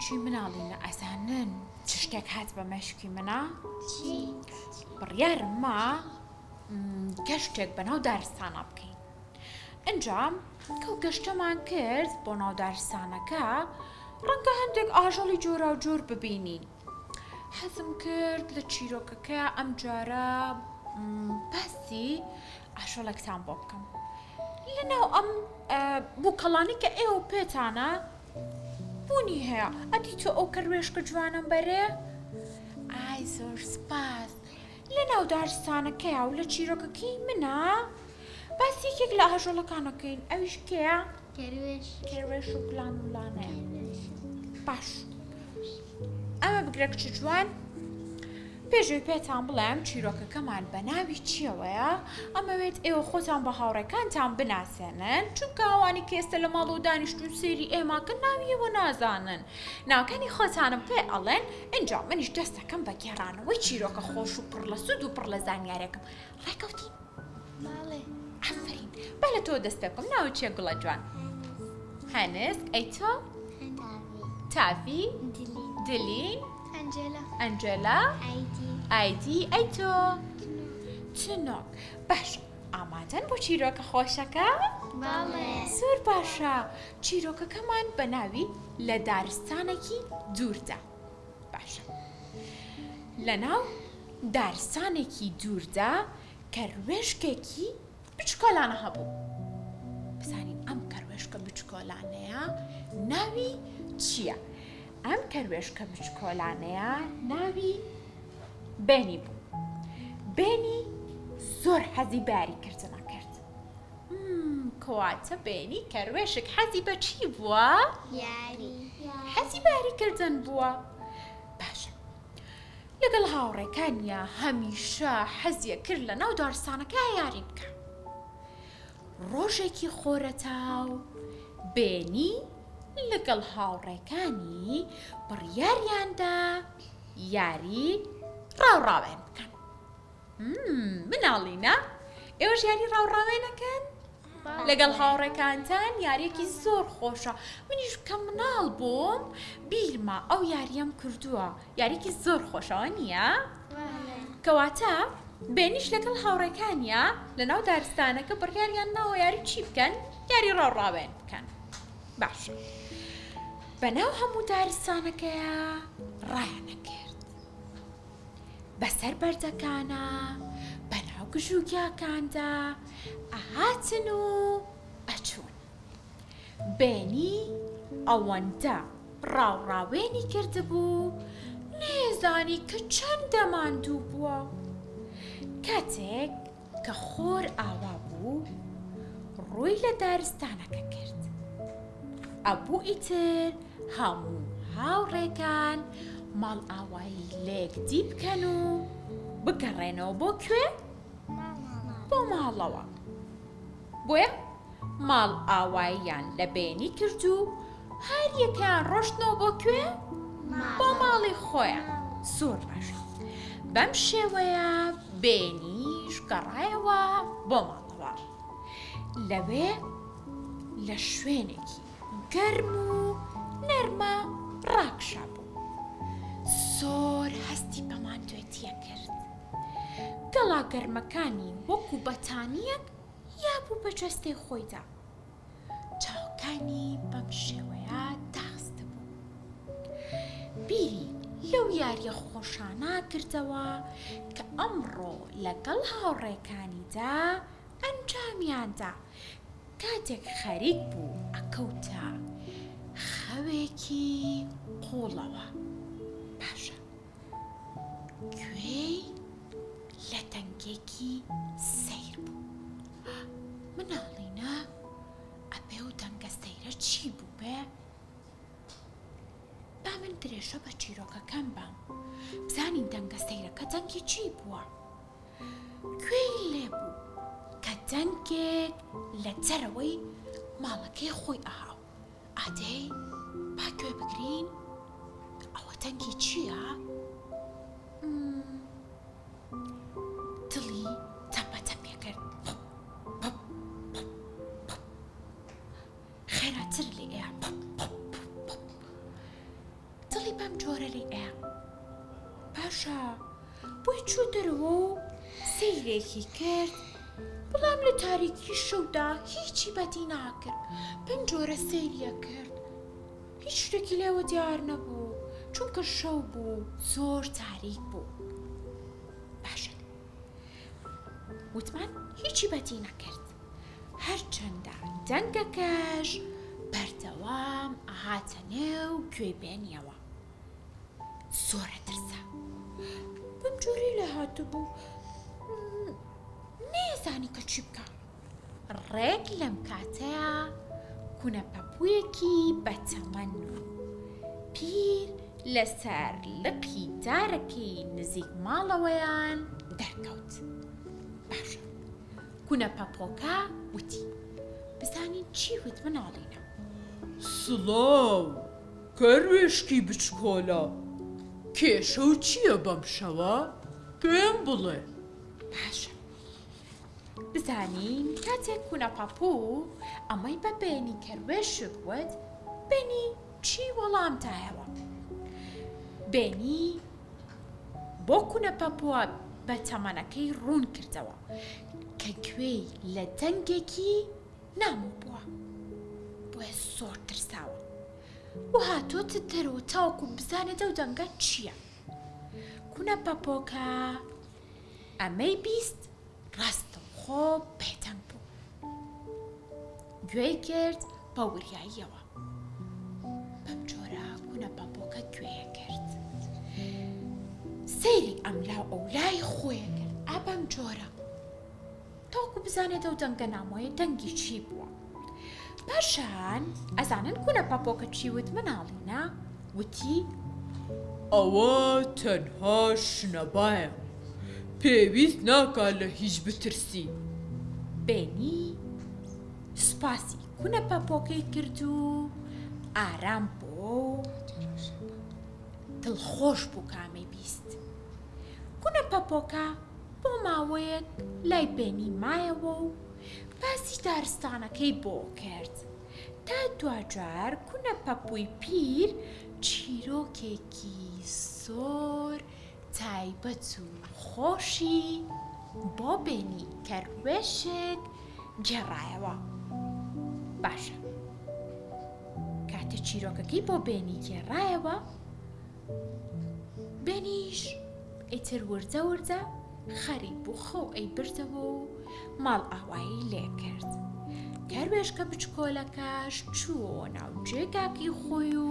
چی مناڵینە ئەزانن چ شتێک هات بە مەشکی منە؟ بڕیارم ما گەشتێک بەناو دارستانە بکەین. ئەنجا کەو گەشتەمان کرد بۆ ناو دارستانەکە ڕەنگە هەندێک ئاژەڵی جۆرا و جۆر ببینین. حەزم کرد لە چیرۆکەکە ئەم جارە باسی ئاژەڵێکتان بۆ بکەم. لەناو ئەم بووکەڵانی کە ئێوە پێتانە بوونی هەیە. ئەدی تۆ ئەو کەروێشکە جوانم بەرێ؟ ئای زۆر سپاس. لەناو دارستانەکەیە و لە چیرۆکەکەی منە باسی یەکێک لە ئاژەڵەکانەکەین. ئەویش کێیە؟ کێروێش و گوڵان وڵانەیە. باش ئەمە بگرە کچ جوان. پێشوی پێتان بڵێم چیرۆکەکەمان بە ناوی چیەوەیە. ئەمەوێت ئێوە خۆتان بە هاوڕێکانتان بناسێنن، چونکە ئەوانی کە ئێستا لە ماڵ و دانیشتون سێری ئێماکە ناویەوە نازانن. ناوکانی خۆتانم پێ ئەڵێن، ئەنجا منیش دەستەکەم بە گێڕانەوەی چیرۆکە خۆش و پڕ لە سوود و پڕ لە زانیارێکم. ڕێکەوتین؟ ئافرین. با لە تۆ دەست پێ بکەم. ناوت چییە گوڵە جوان؟ هەنست. ئەی تۆ؟ تافی. دلین. ئەنجێلا. ئایدی. ئەی تۆ؟ چنۆک. باش ئامادەن بۆ چیرۆکە خۆشەکە؟ زۆر باشە. چیرۆکەکەمان بە ناوی لە دارستانێکی دووردا. باشە لە ناو دارستانێکی دووردا کەروێشکێکی بچکۆلانە هەبوو. بزانین ئەم کەروێشکە بچکۆلانەیە ناوی چییە؟ ئەم کەروێشکە بچکۆلانەیە ناوی بێنی بوو. بێنی زۆر حەزی باریکردنە کرد. کەواتە بێنی کەروێشک حەزی بە چی بووە؟ حەزی باریکردن بووە. باشە لەگەڵ هاوڕێکانیە هەمیشە حەزیە کرد لە ناو دارستانەکە یاری بکە. ڕۆژێکی خۆرەتاو بێنی لەگەڵ هاوڕێکانی بڕیاریاندا یاری ڕاوڕاوێن بکەن. مناڵینە ئێوەش یاری ڕاوڕاوێنەکەن؟ لەگەڵ هاوڕێکانتان یاریەکی زۆر خۆشە. منیش کە مناڵ بووم بیرما ئەو یاریەم کردووە. یاریەکی زۆر خۆشەوە نییە؟ کەواتە بێنیش لەگەڵ هاوڕێکانیە لە ناو دارستانەکە بڕیاریان ناوە یاری چی بکەن؟ یاری ڕاوڕاوێن بکەن. باشە بەناو هەموو دارستانەکەیە ڕایانە کرد. بەسەر بەردەکانە بەناو گژوگیاکاندا ئەهاتن و ئەچوون. بێنی ئەوەندە ڕاوڕاوێنی کردبوو نێزانی کە چەندە ماندوو بووە. کاتێک کە خۆر ئاوا بوو ڕووی لە دارستانەکە کرد. ئەبوو ئیتر هەموو هاوڕێکان ماڵ ئاوایی لێکدی بکەن و بگەڕێنەوە بۆ کوێ؟ بۆ ماڵەوە. بۆیە ماڵ ئاواییان لە بێنی کرد و هەر یەکیان ڕۆشتنەوە بۆ کوێ؟ بۆ ماڵی خۆیان. زۆر باشە. بەم شێوەیە بێنیش گەڕایەوە بۆ ماڵەوە. لەوێ لە شوێنێکی گەرم و نەرمە ڕاکشا بوو. زۆر هەستی بە ماندوێتیە کرد. گەڵا گەرمەکانی وەکو بەتانیەک یابوو بە جەستەی خۆیدا. چاوەکانی بەم شێوەیە داخست بوو. بیری لەو یاریە خۆشانە کردەوە کە ئەمڕۆ لەگەڵ هاوڕێکانیدا ئەنجامیاندا. کاتێک خەریک بوو ئەکەوتە خەوێکی قوڵەوە. باشە گوێی لە دەنگێکی سەیر بوو. مناڵینە ئەبێ و دەنگە سەیرە چی بوو بێ؟ با من درێژە بە چیرۆکەکەم بام بزانین دەنگە سەیرەکە دەنگی چی بووە. گوێی لێ بوو کە دەنگێک لە جەرەوەی ماڵەکەی خۆی ئاهاو. ئادەی با گوێ بگرین ئەوە دەنگی چییە؟ دڵی تەمبەتەم پێ کرد. خێراتر لێ ئێ پاشا بۆی چوو دەرەوە و سەیرێکی کرد، بەڵام لە تاریکی شەودا هیچی بەدی ناکرد. پەنجۆرە سەیریە کرد، هیچ شتێکی لێوە دیار نەبوو، چونکە شەو بوو، زۆر تاریک بوو. باشە وتمان هیچی بەدی نەکرد، هەرچەندە دەنگەکەش بەردەوام ئاهاتە نێو گوێی بێنیەوە. زۆرە ترسا، پەنجۆرەی لە هاتوو بوو، نێزانی کە چی بکە. ڕێک لەم کاتەیە کونە پەپوویەکی بەتەمەن و پیر لەسەر لقی دارەکەی نزیک ماڵەوەیان دەرکەوت. باشە کونە پەپۆکە وتی بزانین چی وت مناڵینە. سڵاو کەروێشکی بچکۆڵە، کێشە و چییە بەم شەوە؟ پێم بڵێ. باشە بزانین کاتێک کونە پەپوو ئەمەی بە بێنی کەروێشک وت، بێنی چی وەڵام دایەوە. بێنی بۆ کونە پەپووە بە تەمەنەکەی ڕوون کردەوە کە گوێی لە دەنگێکی ناموو بووە، بۆیە زۆر ترساوە و هاتۆتە دەرەوە تاوەکو بزانێتە ئەو دەنگە چییە. کونە پەپۆکە ئەمەی بیست ڕاستەوخۆ بێدەنگ بوو، گوێی کرد بە وریاییەوە. بەم جۆرە کونە پەپۆکە گوێیە کرد، سەیری ئەملا ئەولای خۆیە کرد. ئابەم جۆرە تاوەکو بزانێت ئەو دەنگە نامۆیە دەنگی چی بووە. پاشان ئەزانن کونە پەپۆکە چی وت مناڵینە، وتی ئەوە تەنها شنەبایە، پێویست ناکات لە هیچ بترسی. بێنی سوپاسی کونە پەپۆکەی کرد و ئارام بۆ دڵخۆش بوو کامەی بیست. کونە پەپۆکە بۆ ماوەیەک لای بێنی مایەوە و باسی دارستانەکەی بۆ کرد، تا دوجار کونە پەپووی پیر چیرۆکێکی زۆر تایبەت و خۆشی بۆ بێنی کەروێشک گێڕایەوە. باشە کاتە چیرۆکەکەی بۆ بێنی گێڕایەوە، بێنیش ئیتر وردە وردە خەریک بوو، خەو ئەی بردەوە و ماڵ ئاوایی لێ کرد. کەروێشکە بچکۆلەکەش چووە ناو جێگاکی خۆی و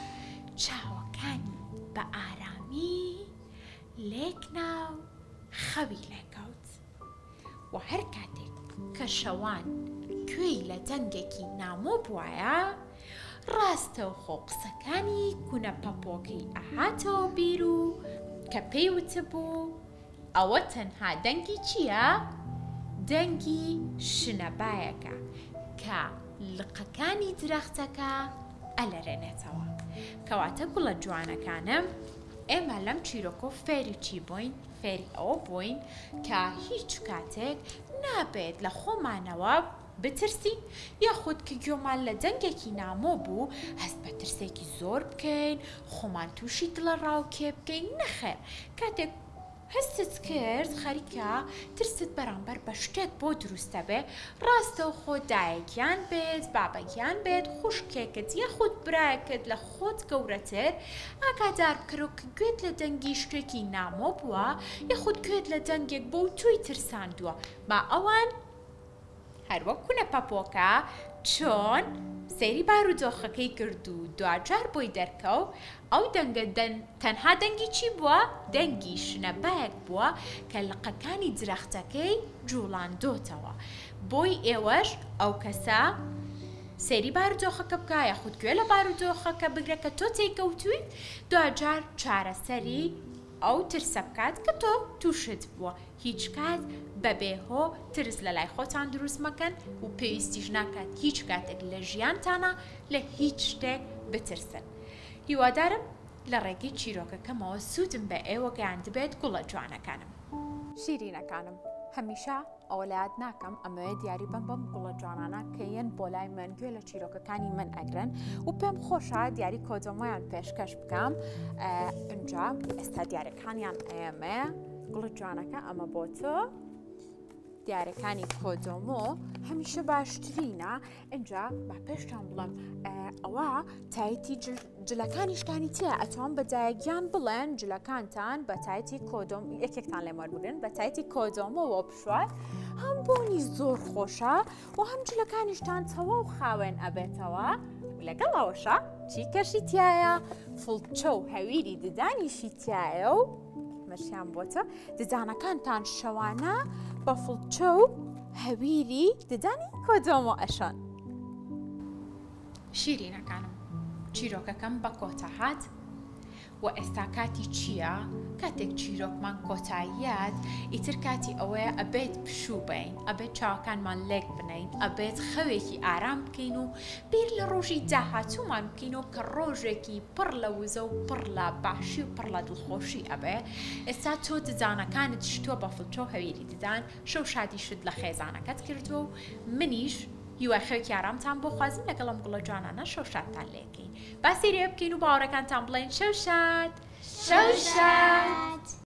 چاوەکانی بە ئارامی لێک ناو خەوی لێکەوت. و هەر کاتێک کە شەوان گوێی لە دەنگێکی نامۆ بووایە، ڕاستەوخۆ قسەکانی کونە پەپۆکەی ئاهاتەوە بیر و کە پێی وتبوو ئەوە تەنها دەنگی چییە؟ دەنگی شنەبایەکە کە لقەکانی درەختەکە ئەلەرێنێتەوە. کەواتە گوڵە جوانەکانم، ئێمە لەم چیرۆکۆ فێری چی بووین؟ فێری ئەوە بووین کە هیچ کاتێک نابێت لە خۆمانەوە بترسین، یاخود کە گوێمان لە دەنگێکی نامۆ بوو هەست بە ترسێکی زۆر بکەین، خۆمان تووشی دڵە ڕاوکێ بکەین. نەخێر، کاتێک هەستت کرد خەریکە ترست بەرامبەر بە شتێک بۆ دروستە بێ، ڕاستەوخۆ دایەکیان بێت، بابەکیان بێت، خوشکێکت یاخود برایەکت لە خۆت گەورەتر، ئاگادار بکەرەوە کە گوێت لە دەنگی شتێکی نامۆ بووە، یاخود گوێت لە دەنگێک بۆ توی ترساندووە. با ئەوان هەروەک کونە پەپۆکە چۆن سەیری بارودۆخەکەی کرد و دوجار بۆی دەرکەوت، ئەو دەنگە تەنها دەنگی چی بووە؟ دەنگی شنەبایەک بووە کە لقەکانی درەختەکەی جوڵاندۆتەوە. بۆی ئێوەش ئەو کەسە سەیری بارودۆخەکە بکە، یاخود گوێ لە بارودۆخەکە بگرە کە تۆ تێکەوتوویت، دوجار چارەسەری ئەو ترسە بکات کە تۆ تووشت بووە. هیچ کات بەبێهۆ ترس لە لای خۆتان دروست مەکەن و پێویستیش ناکات هیچ کاتێک لە ژیانتانە لە هیچ شتێک بترسن. هیوادارم لە ڕێگەی چیرۆکەکەمەوە سوودم بە ئێوە گەیاند بێت گوڵە جوانەکانم. شیرینەکانم، هەمیشە ئەوەلات ناکەم ئەمەوێ دیاری بم گوڵە جوانانە کەیەن بۆ لای من گوێ لە چیرۆکەکانی من ئەگرن و پێم خۆشە دیاری کۆدۆمۆیان پێشکەش بکەم ئەنجا ئێستا دیارەکانیان ئەمە گوڵە جوانەکە ئەمە بۆ تۆ دیارەکانی کۆدۆمۆ هەمیشە باشترینە ئەنجا با پێشتان بڵم ئەوە تایەتی جلەکانی شتانی چیە ئەتوان بەدایەکیان بڵێن جلەکانتان بە تایەتی کۆدۆم یەکێکتان لێ وەربگرن بە تایەتی کۆدۆمەوە بشوات هەم بۆنی زۆر خۆشە و هەم جلەکانیشتان تەواو خاوێن ئەبێتەوە لەگەڵ ئەوەشە چی کەشی تایە فڵچە و هەویری ددانیشی تایە و مەشیان بۆتە ددانەکانتان شەوانە بە فڵچە و هەویری ددانی کۆدۆمۆ ئەشان شیرینەکانم چیرۆکەکەم بە کۆتا هات و ئێستا کاتی چییە؟ کاتێک چیرۆکمان کۆتاییات ئیتر کاتی ئەوەیە ئەبێت پشوو بین ئەبێت چاوەکانمان لێک بنین ئەبێت خەوێکی ئارام بکەین و بیر لە ڕۆژی داهاتوومان بکەین و کە ڕۆژێکی پڕ لە وزە و پڕ لە باشی و پڕ لە دڵخۆشی ئەبێ ئێستا تۆ ددانەکانت شتۆ بە فڵچۆ هەویری ددان شەو شادی شت لە خێزانەکەت کردو و منیش هیوای خەوێکی ئارامتان بۆ خوازم لەگەڵم گوڵە جوانانە شەو شادتان لێکەین باسی رێ بکەین و باوەڕەکانتان بڵێن شەو شاد شەو شاد